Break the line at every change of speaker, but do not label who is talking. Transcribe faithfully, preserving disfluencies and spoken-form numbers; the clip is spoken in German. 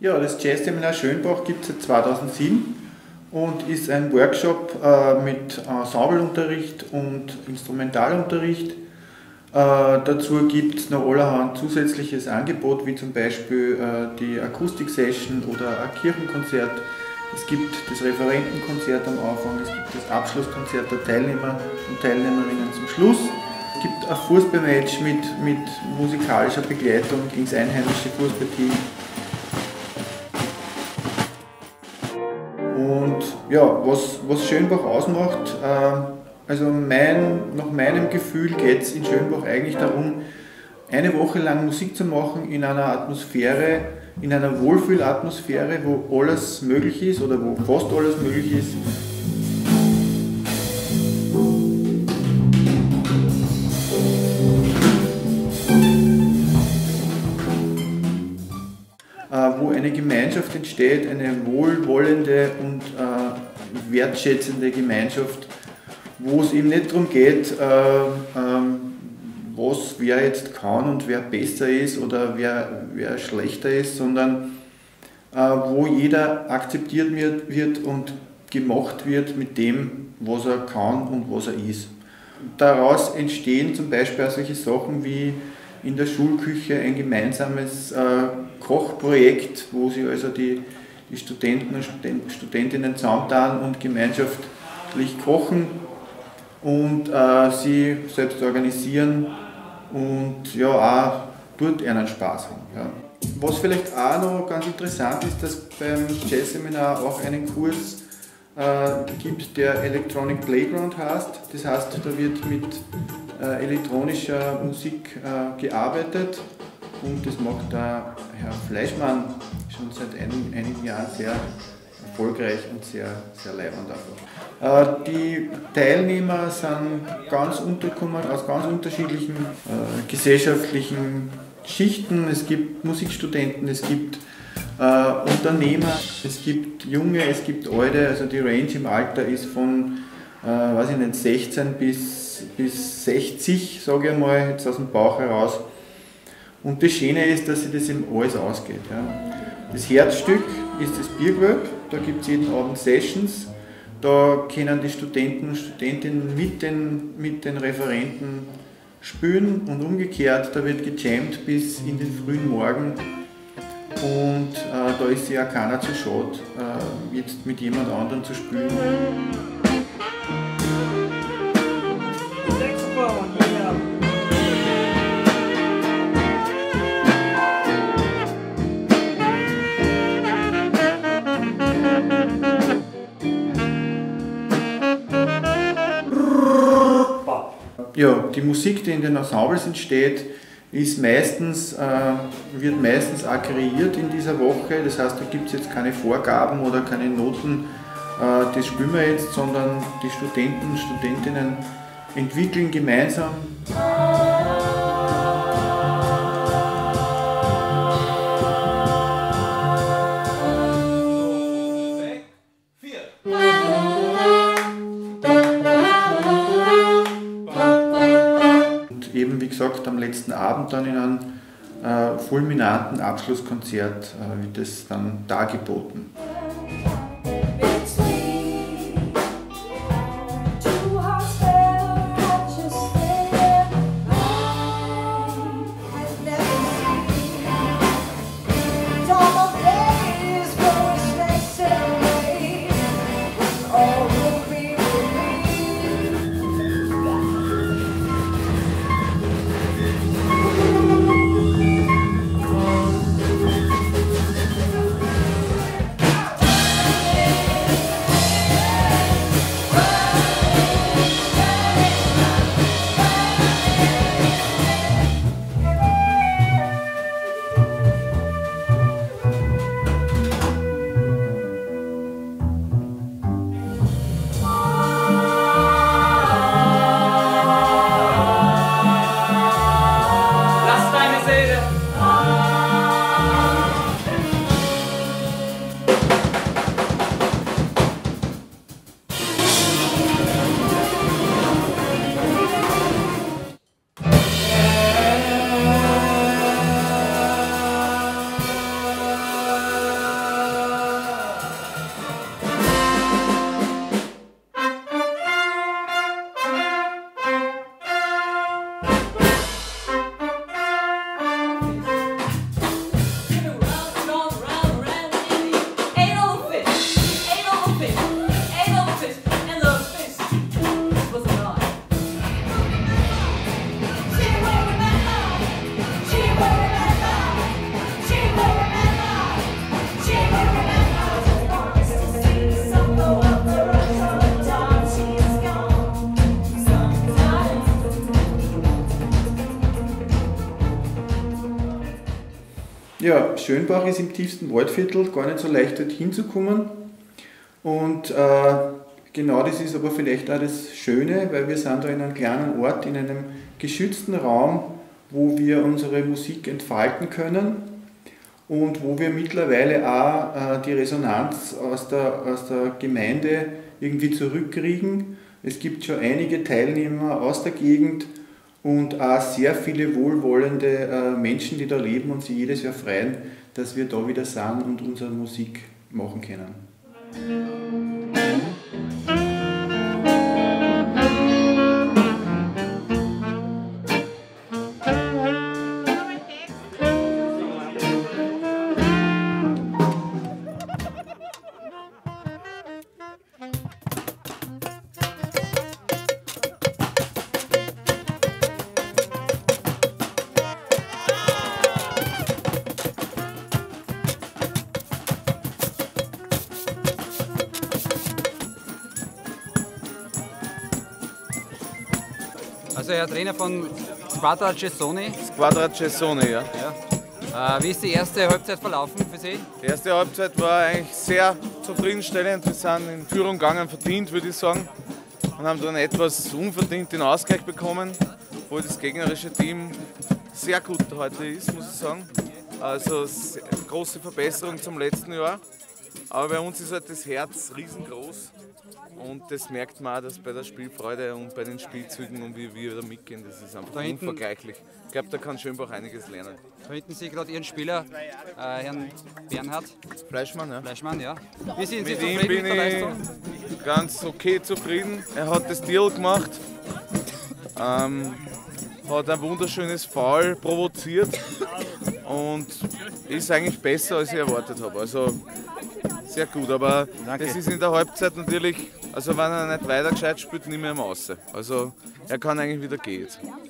Ja, das Jazzseminar Schönbach gibt es seit zweitausendsieben und ist ein Workshop äh, mit Ensembleunterricht und Instrumentalunterricht. Äh, dazu gibt es noch allerhand zusätzliches Angebot, wie zum Beispiel äh, die Akustik-Session oder ein Kirchenkonzert. Es gibt das Referentenkonzert am Anfang, es gibt das Abschlusskonzert der Teilnehmer und Teilnehmerinnen zum Schluss. Es gibt ein Fußballmatch mit, mit musikalischer Begleitung gegen das einheimische Fußballteam. Und ja, was, was Schönbach ausmacht, äh, also mein, nach meinem Gefühl geht es in Schönbach eigentlich darum, eine Woche lang Musik zu machen in einer Atmosphäre, in einer Wohlfühlatmosphäre, wo alles möglich ist oder wo fast alles möglich ist. Wo eine Gemeinschaft entsteht, eine wohlwollende und äh, wertschätzende Gemeinschaft, wo es eben nicht darum geht, äh, äh, was wer jetzt kann und wer besser ist oder wer, wer schlechter ist, sondern äh, wo jeder akzeptiert wird, wird und gemacht wird mit dem, was er kann und was er ist. Daraus entstehen zum Beispiel auch solche Sachen wie in der Schulküche ein gemeinsames äh, Kochprojekt, wo sich also die, die Studenten und Student, Studentinnen zusammentun und gemeinschaftlich kochen und äh, sie selbst organisieren und ja auch dort einen Spaß haben. Ja. Was vielleicht auch noch ganz interessant ist, dass beim Jazzseminar auch einen Kurs äh, gibt, der Electronic Playground heißt. Das heißt, da wird mit äh, elektronischer Musik äh, gearbeitet und das macht der Herr Fleischmann schon seit einigen, einigen Jahren sehr erfolgreich und sehr, sehr leibend einfach. Äh, die Teilnehmer sind ganz unterkommen aus ganz unterschiedlichen äh, gesellschaftlichen Schichten. Es gibt Musikstudenten, es gibt äh, Unternehmer, es gibt Junge, es gibt Alte. Also die Range im Alter ist von äh, weiß ich nicht, sechzehn bis, bis sechzig, sage ich mal, jetzt aus dem Bauch heraus. Und das Schöne ist, dass sich das eben alles ausgeht. Ja. Das Herzstück ist das Biergewölb, da gibt es jeden Abend Sessions, da können die Studenten und Studentinnen mit den, mit den Referenten spielen und umgekehrt, da wird gejammt bis in den frühen Morgen und äh, da ist sich auch keiner zu schade, äh, jetzt mit jemand anderem zu spielen. Ja, die Musik, die in den Ensembles entsteht, ist meistens, äh, wird meistens auch kreiert in dieser Woche. Das heißt, da gibt es jetzt keine Vorgaben oder keine Noten, äh, das spielen wir jetzt, sondern die Studenten und Studentinnen entwickeln gemeinsam. Eben wie gesagt am letzten Abend dann in einem äh, fulminanten Abschlusskonzert äh, wird es dann dargeboten. Ja, Schönbach ist im tiefsten Waldviertel, gar nicht so leicht dorthin zu kommen. Und äh, genau das ist aber vielleicht auch das Schöne, weil wir sind da in einem kleinen Ort, in einem geschützten Raum, wo wir unsere Musik entfalten können und wo wir mittlerweile auch äh, die Resonanz aus der, aus der Gemeinde irgendwie zurückkriegen. Es gibt schon einige Teilnehmer aus der Gegend und auch sehr viele wohlwollende äh, Menschen, die da leben und sich jedes Jahr freuen, dass wir da wieder sind und unsere Musik machen können.
Also Herr Trainer von Squadra Cessoni.
Squadra Cessoni, ja.
ja. Äh, wie ist die erste Halbzeit verlaufen für Sie?
Die erste Halbzeit war eigentlich sehr zufriedenstellend. Wir sind in Führung gegangen, verdient würde ich sagen. Und haben dann etwas unverdient den Ausgleich bekommen, obwohl das gegnerische Team sehr gut heute ist, muss ich sagen. Also große Verbesserung zum letzten Jahr. Aber bei uns ist halt das Herz riesengroß. Und das merkt man auch, dass bei der Spielfreude und bei den Spielzügen und wie wir da mitgehen, das ist einfach da unvergleichlich. Ich glaube, da kann Schönbach einiges lernen.
Da hinten sehe ich gerade Ihren Spieler, äh, Herrn Bernhard
Fleischmann, ja.
Fleischmann, ja. Wie sind Sie
mit
zufrieden
ihm bin
mit der Leistung?
Ich ganz okay zufrieden. Er hat das Deal gemacht, ähm, hat ein wunderschönes Foul provoziert und ist eigentlich besser, als ich erwartet habe. Also sehr gut, aber Danke. Das ist in der Halbzeit natürlich, also wenn er nicht weiter gescheit spielt, nicht mehr im Außen. Also er kann eigentlich wieder gehen jetzt.